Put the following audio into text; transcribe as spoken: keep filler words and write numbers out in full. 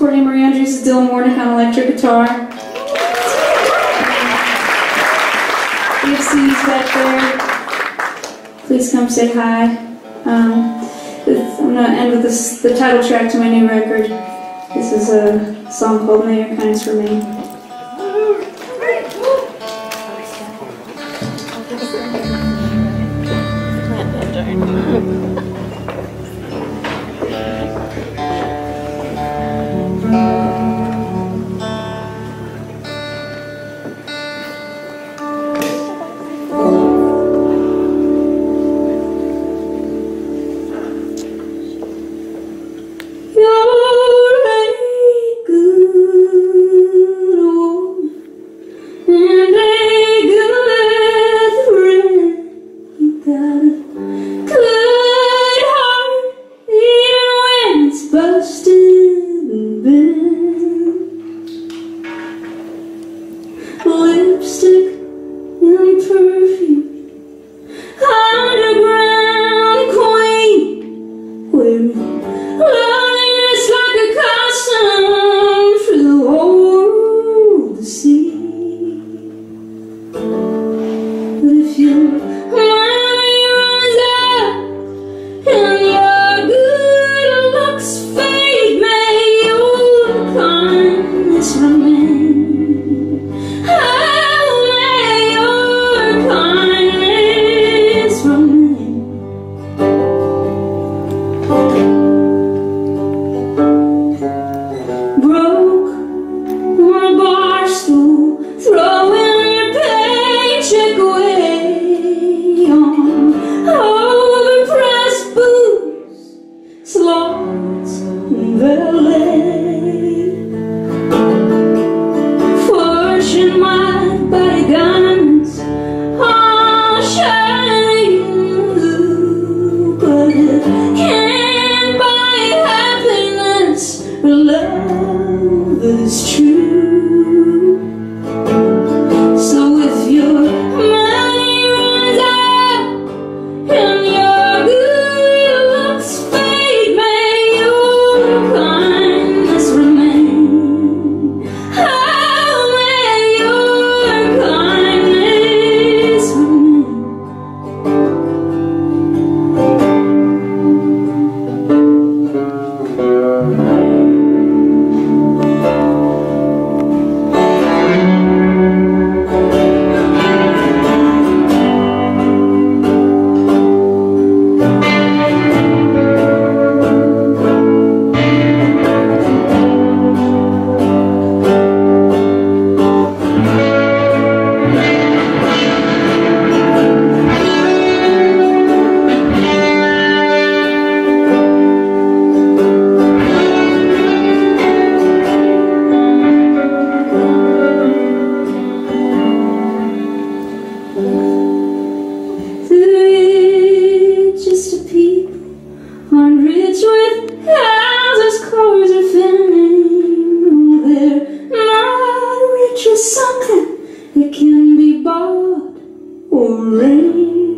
Courtney Marie Andrews, Dylan Warnick on electric guitar. We have C Ds back there. Please come say hi. Um, I'm going to end with this, the title track to my new record. This is a song called May Your Kindness Remain. Lipstick and perfume, underground queen, wearing loneliness like a costume for the whole world to see. But if your money runs out and your good looks fade, may your kindness remain. Fortune, my body diamonds, all shining blue, but it can't buy happiness or love that is true. So if your money runs out and your good looks fade, may your kindness remain. Something that can be bought or raised.